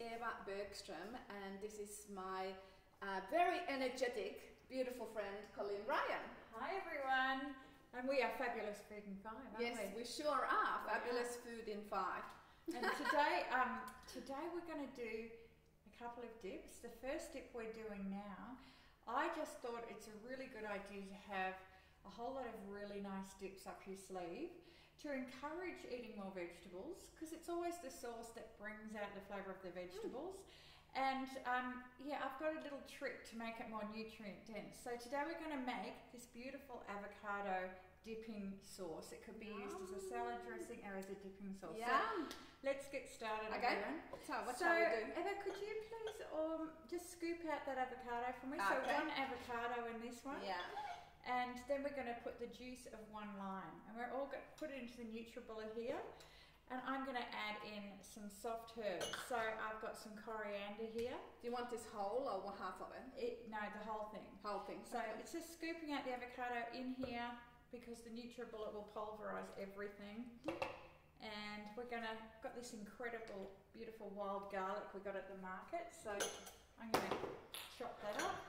Eva Bergström, and this is my very energetic, beautiful friend Colleen Ryan. Hi everyone, and we are Fabulous Food in 5, aren't yes, we? we sure are. Fabulous Food in 5. And today we're going to do a couple of dips. The first dip we're doing now, I just thought it's a really good idea to have a whole lot of really nice dips up your sleeve to encourage eating more vegetables, because it's always the sauce that brings out the flavour of the vegetables. And yeah, I've got a little trick to make it more nutrient dense. So today we're going to make this beautiful avocado dipping sauce. It could be used as a salad dressing or as a dipping sauce. Yeah. So let's get started. Okay. Everyone. So what shall we do? Eva, could you please just scoop out that avocado for me? So Okay. 1 avocado in this one. Yeah. And then we're going to put the juice of 1 lime, and we're all going to put it into the NutriBullet here. And I'm going to add in some soft herbs. So I've got some coriander here. Do you want this whole or half of it? No, the whole thing. Whole thing. So it's just scooping out the avocado in here because the NutriBullet will pulverise everything. And we're going to got this incredible, beautiful wild garlic we got at the market. So I'm going to chop that up.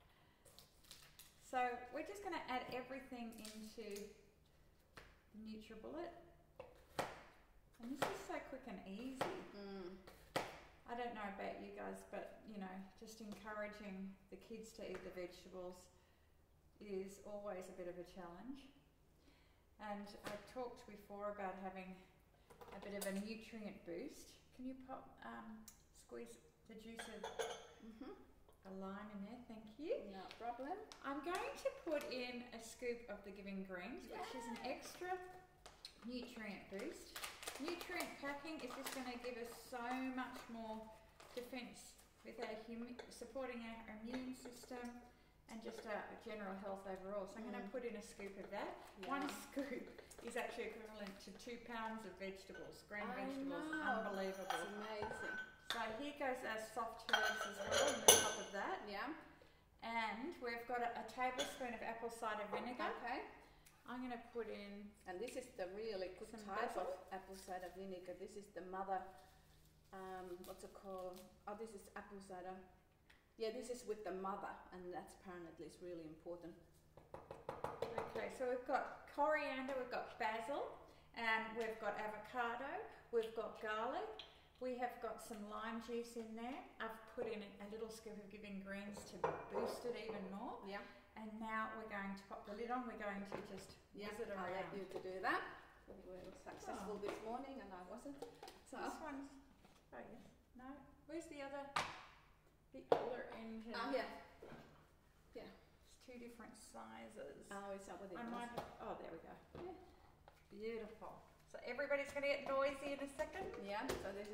So we're just going to add everything into the NutriBullet. And this is so quick and easy. I don't know about you guys, but you know, just encouraging the kids to eat the vegetables is always a bit of a challenge. And I've talked before about having a bit of a nutrient boost. Can you squeeze the juice of a lime in there, thank you. No problem. I'm going to put in a scoop of the Giving Greens, which is an extra nutrient boost. Nutrient packing is just going to give us so much more defence with our supporting our immune system and just our general health overall. So I'm going to put in a scoop of that. Yeah. 1 scoop is actually equivalent to 2 pounds of vegetables, green vegetables. Unbelievable. It's amazing. So here goes our soft herbs as well on the top of that. Yeah. And we've got a tablespoon of apple cider vinegar. Okay. I'm going to put in... And this is the really good type of apple cider vinegar. This is the mother... what's it called? Oh, this is apple cider. Yeah, this is with the mother, and that's apparently is really important. Okay, so we've got coriander, we've got basil, and we've got avocado, we've got garlic. We have got some lime juice in there. I've put in a little scoop of Giving Greens to boost it even more. Yeah. And now we're going to pop the lid on. We're going to just whiz it around. I'll let you to do that. We were successful this morning and I wasn't. So this one's, oh yes, no. Where's the other end here? Oh yeah. Yeah. It's 2 different sizes. Oh, is that what it I was? might have, oh there we go. Yeah. Beautiful. So everybody's going to get noisy in a second. Yeah, so this is...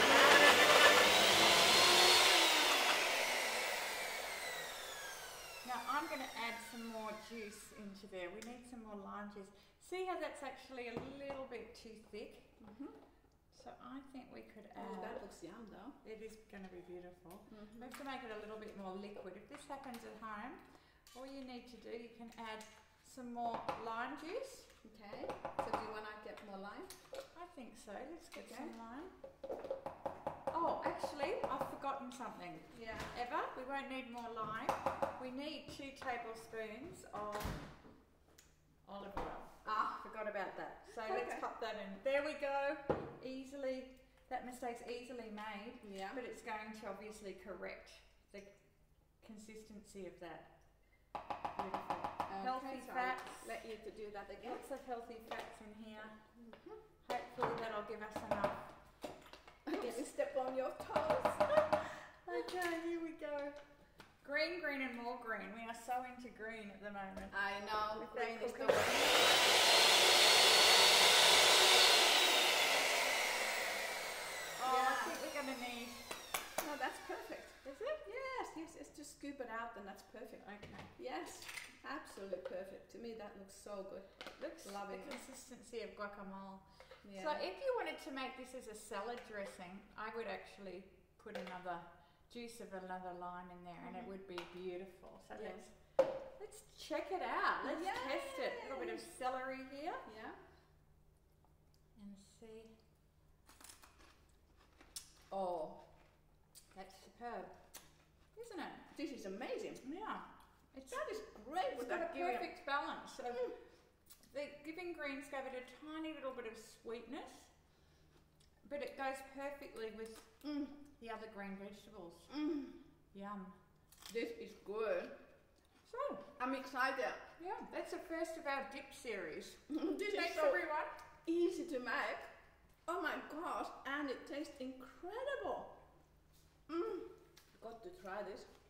Now I'm going to add some more juice into there. We need some more lime juice. See how that's actually a little bit too thick? So I think we could add... Oh, that looks yum though. It is going to be beautiful. We have to make it a little bit more liquid. If this happens at home, all you need to do, you can add some more lime juice. Okay, so do you want to get more lime? I think so. Let's get some lime. Oh, actually, I've forgotten something. Yeah. Eva, we won't need more lime. We need 2 tablespoons of olive oil. Forgot about that. So let's pop that in. There we go. Easily, that mistake's easily made. Yeah. But it's going to obviously correct the consistency of that. Beautiful. Healthy so fats. I'll let you to do that again. Lots of healthy fats in here. Hopefully that'll give us enough. Let me step on your toes. Okay, here we go. Green, green and more green. We are so into green at the moment. I know. With Green is the way. way. Oh, yeah. I think we're going to need... No, that's perfect. Is it? Yes, it's just scoop it out and that's perfect. Okay. Yes, absolutely perfect. To me that looks so good. Looks loving the consistency of guacamole. Yeah. So if you wanted to make this as a salad dressing, I would actually put another juice of another lime in there and it would be beautiful. So let's check it out. Let's test it. A little bit of celery here. Yeah. And see. Oh, superb, isn't it? This is amazing. Yeah. That is great. It's got a perfect balance. So the giving greens gave it a tiny little bit of sweetness, but it goes perfectly with the other green vegetables. Yum. This is good. So, I'm excited. yeah, that's the first of our dip series. This Thanks, is so everyone. easy to make. Oh my gosh, and it tastes incredible. Got to try this.